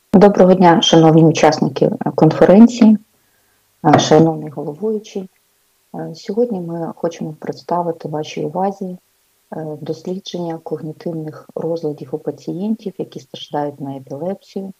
Доброго дня, шановні учасники конференції, шановний головуючий. Сьогодні ми хочемо представити вашій увазі дослідження когнітивних розладів у пацієнтів, які страждають на епілепсію.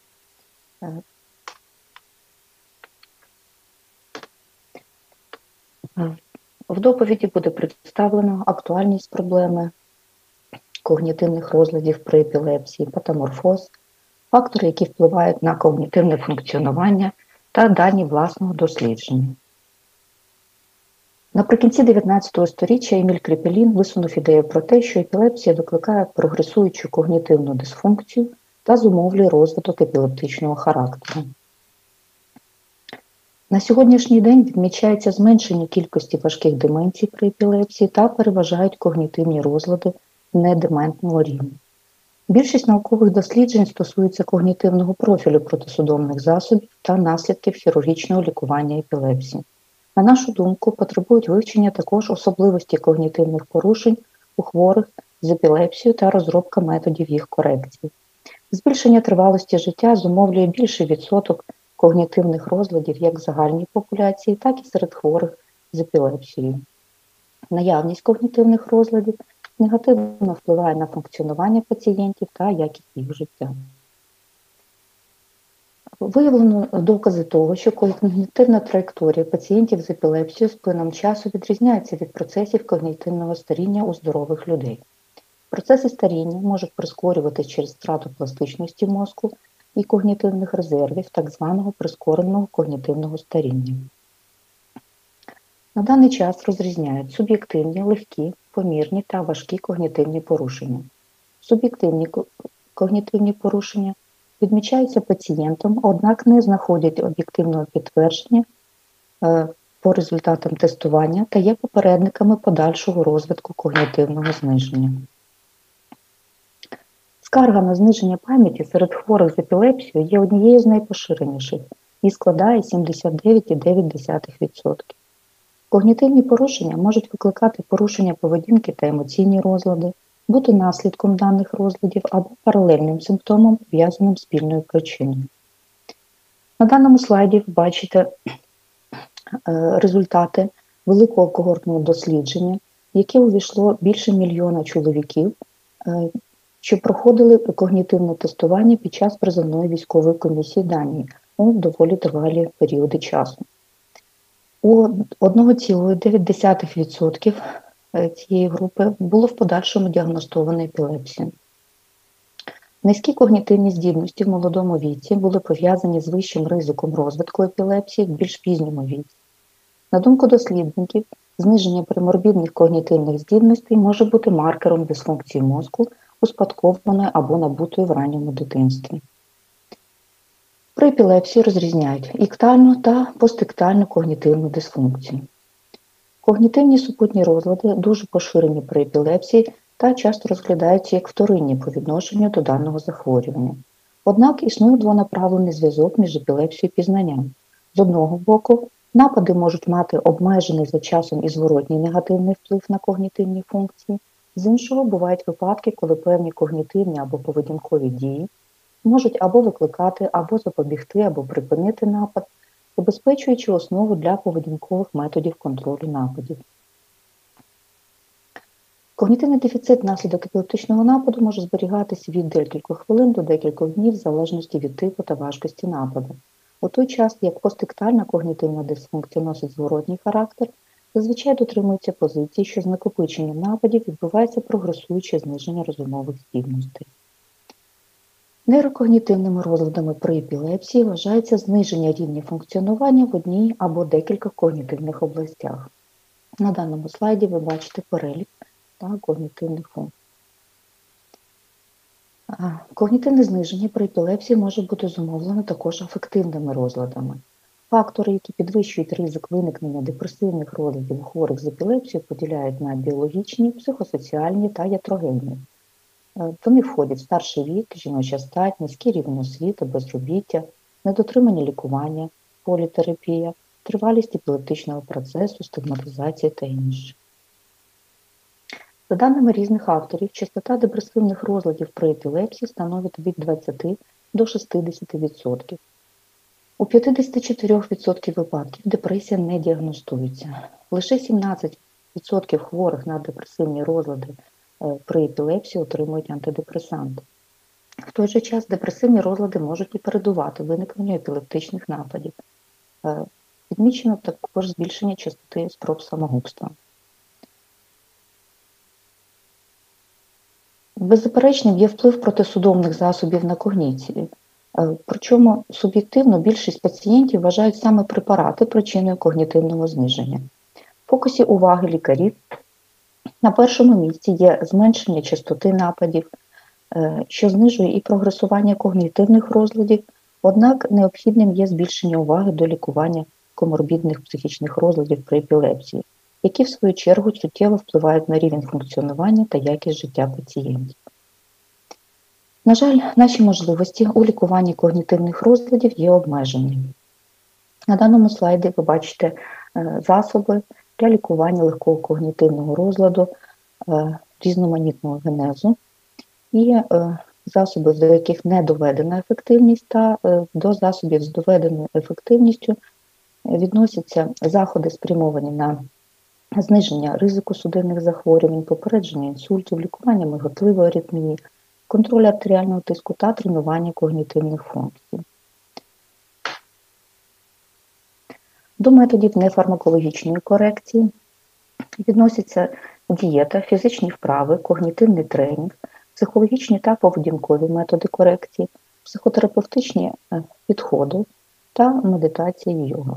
В доповіді буде представлено актуальність проблеми когнітивних розладів при епілепсії, патоморфоз, фактори, які впливають на когнітивне функціонування та дані власного дослідження. Наприкінці 19 століття Еміль Крепелін висунув ідею про те, що епілепсія викликає прогресуючу когнітивну дисфункцію та зумовлює розвиток епілептичного характеру. На сьогоднішній день відмічається зменшення кількості важких деменцій при епілепсії та переважають когнітивні розлади недементного рівня. Більшість наукових досліджень стосується когнітивного профілю протисудомних засобів та наслідків хірургічного лікування епілепсії. На нашу думку, потребують вивчення також особливості когнітивних порушень у хворих з епілепсією та розробка методів їх корекції. Збільшення тривалості життя зумовлює більший відсоток когнітивних розладів як в загальній популяції, так і серед хворих з епілепсією. Наявність когнітивних розладів негативно впливає на функціонування пацієнтів та якість їх життя. Виявлено докази того, що когнітивна траєкторія пацієнтів з епілепсією з плином часу відрізняється від процесів когнітивного старіння у здорових людей. Процеси старіння можуть прискорюватися через втрату пластичності мозку і когнітивних резервів, так званого прискореного когнітивного старіння. На даний час розрізняють суб'єктивні, легкі, помірні та важкі когнітивні порушення. Суб'єктивні когнітивні порушення відмічаються пацієнтом, однак не знаходять об'єктивного підтвердження по результатам тестування та є попередниками подальшого розвитку когнітивного зниження. Скарга на зниження пам'яті серед хворих з епілепсією є однією з найпоширеніших і складає 79,9%. Когнітивні порушення можуть викликати порушення поведінки та емоційні розлади, бути наслідком даних розладів або паралельним симптомом, пов'язаним з спільною причиною. На даному слайді ви бачите результати великого когортного дослідження, в яке увійшло більше мільйона чоловіків, що проходили когнітивне тестування під час призовної військової комісії Данії у доволі тривалі періоди часу. У 1,9% цієї групи було в подальшому діагностовано епілепсію. Низькі когнітивні здібності в молодому віці були пов'язані з вищим ризиком розвитку епілепсії в більш пізньому віці. На думку дослідників, зниження приморбідних когнітивних здібностей може бути маркером дисфункції мозку, успадкованої або набутої в ранньому дитинстві. При епілепсії розрізняють іктальну та постіктальну когнітивну дисфункцію. Когнітивні супутні розлади дуже поширені при епілепсії та часто розглядаються як вторинні по відношенню до даного захворювання. Однак існує двонаправлений зв'язок між епілепсією і пізнанням. З одного боку, напади можуть мати обмежений за часом і зворотній негативний вплив на когнітивні функції, з іншого бувають випадки, коли певні когнітивні або поведінкові дії можуть або викликати, або запобігти, або припинити напад, забезпечуючи основу для поведінкових методів контролю нападів. Когнітивний дефіцит внаслідок епілептичного нападу може зберігатися від декількох хвилин до декількох днів в залежності від типу та важкості нападу. У той час, як постіктальна когнітивна дисфункція носить зворотній характер, зазвичай дотримуються позиції, що з накопиченням нападів відбувається прогресуюче зниження розумових здібностей. Нейрокогнітивними розладами при епілепсії вважається зниження рівня функціонування в одній або декількох когнітивних областях. На даному слайді ви бачите перелік когнітивних функцій. Когнітивне зниження при епілепсії може бути зумовлено також афективними розладами. Фактори, які підвищують ризик виникнення депресивних розладів у хворих з епілепсією, поділяють на біологічні, психосоціальні та ятрогенні. Вони входять в старший вік, жіноча стать, низький рівень освіти, безробіття, недотримання лікування, політерапія, тривалість епілептичного процесу, стигматизація та інші. За даними різних авторів, частота депресивних розладів при епілепсії становить від 20 до 60%. У 54% випадків депресія не діагностується. Лише 17% хворих на депресивні розлади при епілепсії отримують антидепресанти. В той же час депресивні розлади можуть і передувати виникненню епілептичних нападів. Відмічено також збільшення частоти спроб самогубства. Беззаперечним є вплив протисудомних засобів на когніцію. Причому суб'єктивно більшість пацієнтів вважають саме препарати причиною когнітивного зниження. В фокусі уваги лікарів на першому місці є зменшення частоти нападів, що знижує і прогресування когнітивних розладів, однак необхідним є збільшення уваги до лікування коморбідних психічних розладів при епілепсії, які в свою чергу суттєво впливають на рівень функціонування та якість життя пацієнтів. На жаль, наші можливості у лікуванні когнітивних розладів є обмежені. На даному слайді ви бачите засоби для лікування легкого когнітивного розладу, різноманітного генезу і засоби, до яких не доведена ефективність, та до засобів з доведеною ефективністю відносяться заходи, спрямовані на зниження ризику судинних захворювань, попередження інсультів, лікування миготливої аритмії, контроль артеріального тиску та тренування когнітивних функцій. До методів нефармакологічної корекції відносяться дієта, фізичні вправи, когнітивний тренінг, психологічні та поведінкові методи корекції, психотерапевтичні підходи та медитація і йога.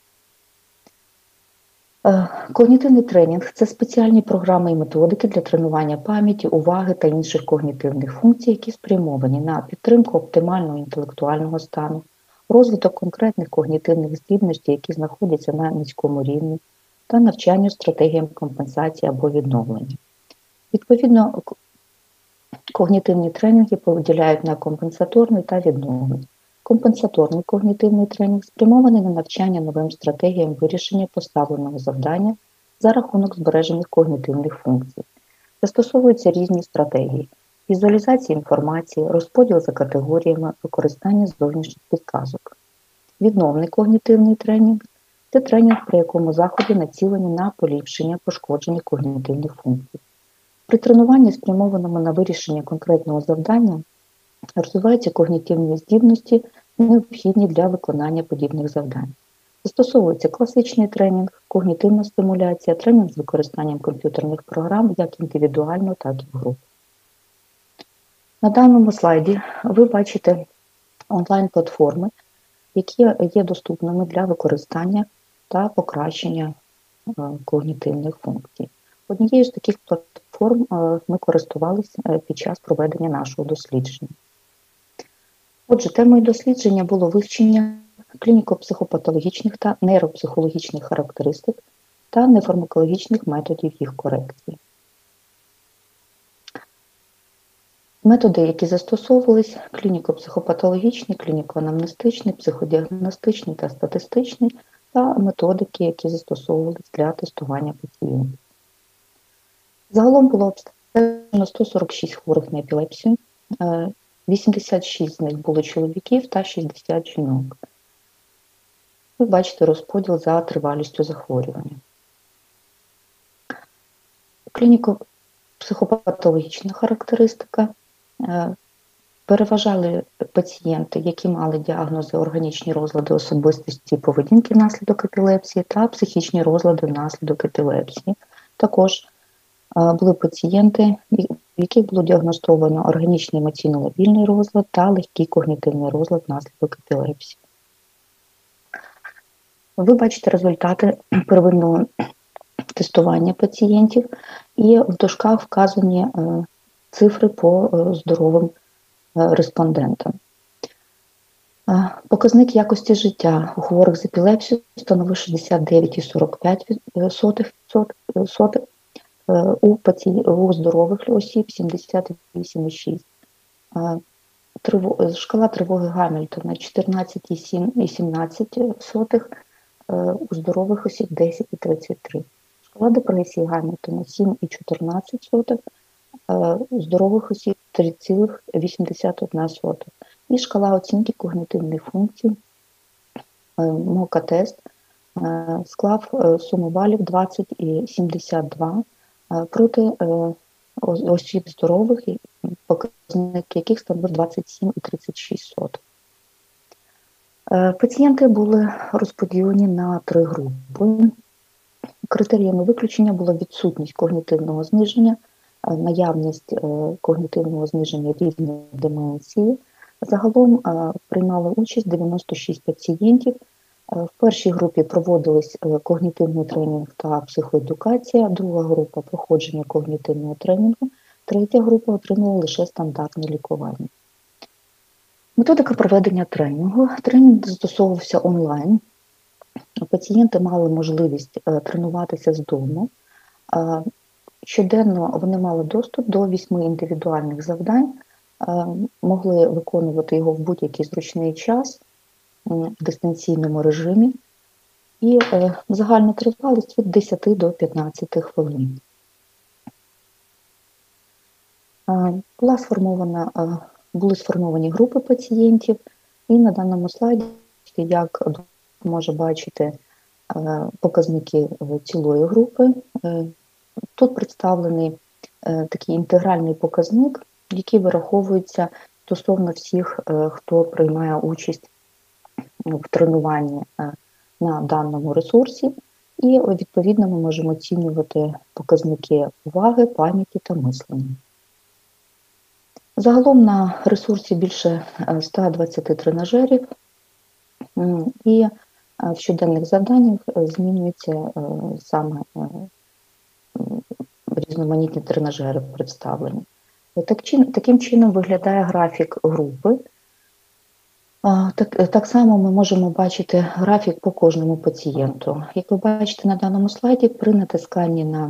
Когнітивний тренінг – це спеціальні програми і методики для тренування пам'яті, уваги та інших когнітивних функцій, які спрямовані на підтримку оптимального інтелектуального стану, розвиток конкретних когнітивних здібностей, які знаходяться на низькому рівні, та навчанню стратегіям компенсації або відновлення. Відповідно, когнітивні тренінги поділяють на компенсаторний та відновлений. Компенсаторний когнітивний тренінг спрямований на навчання новим стратегіям вирішення поставленого завдання за рахунок збережених когнітивних функцій. Застосовуються різні стратегії – візуалізація інформації, розподіл за категоріями, використання зовнішніх підказок. Відновний когнітивний тренінг – це тренінг, при якому заходи націлені на поліпшення пошкоджених когнітивних функцій. При тренуванні, спрямованому на вирішення конкретного завдання, розвиваються когнітивні здібності, необхідні для виконання подібних завдань. Застосовується класичний тренінг, когнітивна стимуляція, тренінг з використанням комп'ютерних програм як індивідуально, так і в групі. На даному слайді ви бачите онлайн-платформи, які є доступними для використання та покращення когнітивних функцій. Однією з таких платформ ми користувалися під час проведення нашого дослідження. Отже, темою дослідження було вивчення клініко-психопатологічних та нейропсихологічних характеристик та нефармакологічних методів їх корекції. Методи, які застосовувались – клініко-психопатологічні, клініко-анамнестичні, психодіагностичні та статистичні, та методики, які застосовувались для тестування пацієнтів. Загалом було обстежено 146 хворих на епілепсію, 86 з них були чоловіків та 60 жінок. Ви бачите розподіл за тривалістю захворювання. Клініко-психопатологічна характеристика. Переважали пацієнти, які мали діагнози органічні розлади особистості і поведінки внаслідок епілепсії та психічні розлади внаслідок епілепсії. Також були пацієнти, в яких було діагностовано органічний емоційно-лабільний розлад та легкий когнітивний розлад внаслідок епілепсії. Ви бачите результати первинного тестування пацієнтів, і в дужках вказані цифри по здоровим респондентам. Показник якості життя у хворих з епілепсією становив 69,45%, у здорових осіб 78,6%. Шкала тривоги Гамільтона 14,17, у здорових осіб 10,33. Шкала депресії Гамільтона 7,14, у здорових осіб 3,81. І шкала оцінки когнітивних функцій МОКА-тест склав суму балів 20 і 72 проти осіб здорових, показник яких становив 27 і 36 сотих. Пацієнти були розподілені на 3 групи. Критеріями виключення була відсутність когнітивного зниження, наявність когнітивного зниження рівня деменції. Загалом приймали участь 96 пацієнтів. В першій групі проводились когнітивний тренінг та психоедукація, друга група проходження когнітивного тренінгу, третя група отримала лише стандартне лікування. Методика проведення тренінгу. Тренінг застосовувався онлайн. Пацієнти мали можливість тренуватися з дому. Щоденно вони мали доступ до 8 індивідуальних завдань, могли виконувати його в будь-який зручний час в дистанційному режимі, і загальна тривалість від 10 до 15 хвилин. Були сформовані групи пацієнтів, і на даному слайді, як може бачити, показники цілої групи. Тут представлений такий інтегральний показник, який вираховується стосовно всіх, хто приймає участь в тренуванні на даному ресурсі, і відповідно ми можемо оцінювати показники уваги, пам'яті та мислення. Загалом на ресурсі більше 120 тренажерів, і в щоденних завданнях змінюються саме різноманітні тренажери представлені. Таким чином виглядає графік групи. Так само ми можемо бачити графік по кожному пацієнту. Як ви бачите на даному слайді, при натисканні на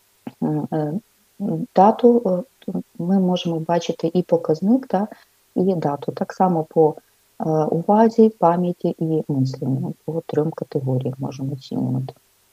дату ми можемо бачити і показник, і дату. Так само по увазі, пам'яті і мисленню. По 3 категоріях можемо оцінювати.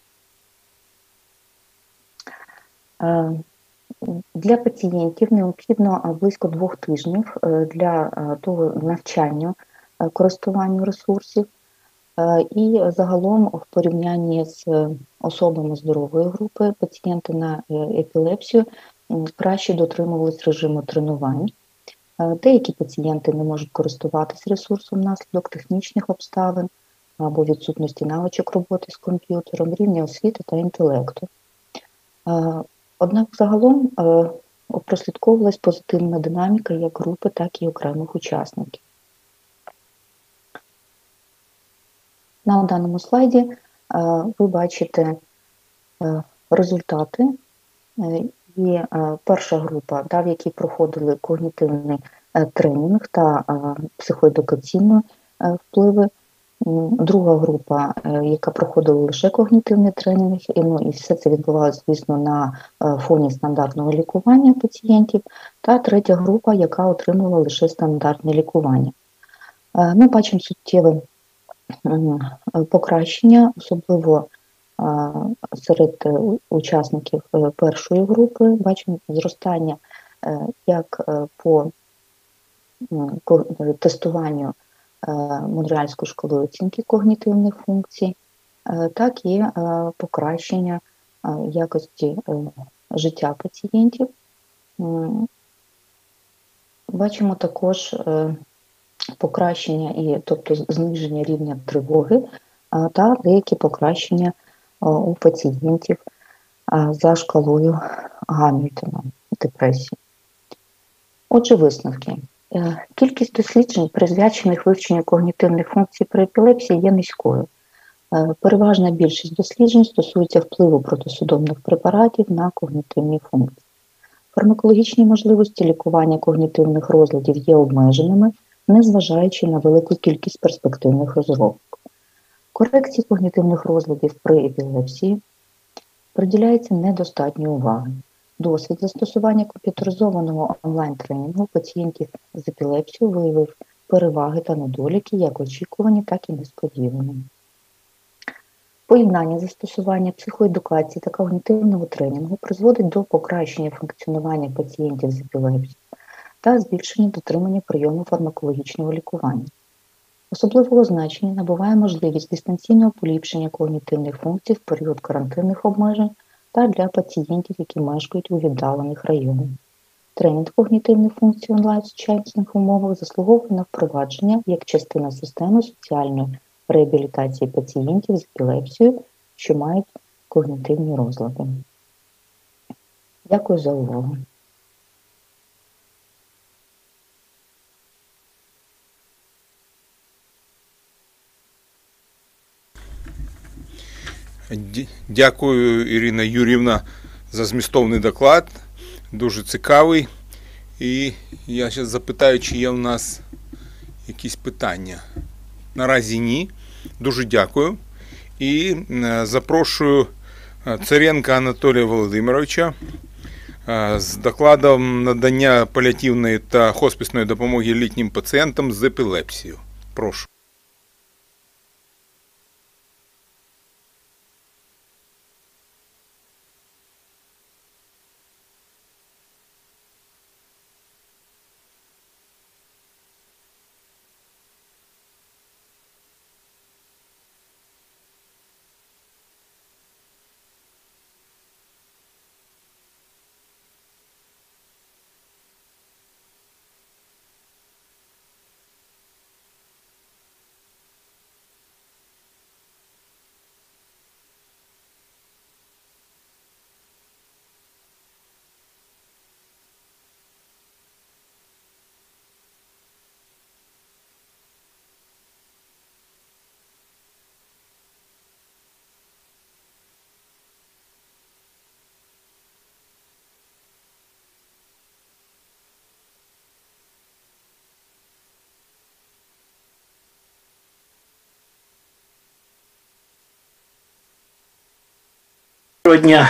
Для пацієнтів необхідно близько 2 тижнів для того навчання користуванню ресурсів. І загалом в порівнянні з особами здорової групи пацієнти на епілепсію краще дотримувались режиму тренувань. Деякі пацієнти не можуть користуватись ресурсом внаслідок технічних обставин або відсутності навичок роботи з комп'ютером, рівня освіти та інтелекту. Однак загалом прослідковувалась позитивна динаміка як групи, так і окремих учасників. На даному слайді ви бачите результати. І перша група, в якій проходили когнітивний тренінг та психоедукаційні впливи. Друга група, яка проходила лише когнітивний тренінг, і все це відбувалося, звісно, на фоні стандартного лікування пацієнтів. Та третя група, яка отримала лише стандартне лікування. Ми бачимо суттєве покращення, особливо серед учасників першої групи. Бачимо зростання як по тестуванню Монреальською шкалою оцінки когнітивних функцій, так і покращення якості життя пацієнтів. Бачимо також покращення, тобто зниження рівня тривоги та деякі покращення у пацієнтів за шкалою Гамільтона депресії. Отже, висновки. Кількість досліджень, присвячених вивченню когнітивних функцій при епілепсії, є низькою. Переважна більшість досліджень стосується впливу протисудомних препаратів на когнітивні функції. Фармакологічні можливості лікування когнітивних розладів є обмеженими, незважаючи на велику кількість перспективних розробок. Корекції когнітивних розладів при епілепсії приділяється недостатньо уваги. Досвід застосування комп'ютеризованого онлайн-тренінгу пацієнтів з епілепсією виявив переваги та недоліки, як очікувані, так і несподівані. Поєднання застосування психоедукації та когнітивного тренінгу призводить до покращення функціонування пацієнтів з епілепсією та збільшення дотримання прийому фармакологічного лікування. Особливого значення набуває можливість дистанційного поліпшення когнітивних функцій в період карантинних обмежень та для пацієнтів, які мешкають у віддалених районах. Тренінг когнітивних функцій в онлайн-сучасних умовах заслуговує на впровадження як частина системи соціальної реабілітації пацієнтів з епілепсією, що мають когнітивні розлади. Дякую за увагу. Дякую, Ірина Юріївна, за змістовний доклад. Дуже цікавий. І я зараз запитаю, чи є у нас якісь питання. Наразі ні. Дуже дякую. І запрошую Царенка Анатолія Володимировича з докладом надання паліативної та хосписної допомоги літнім пацієнтам з епілепсією. Прошу. Доброго дня,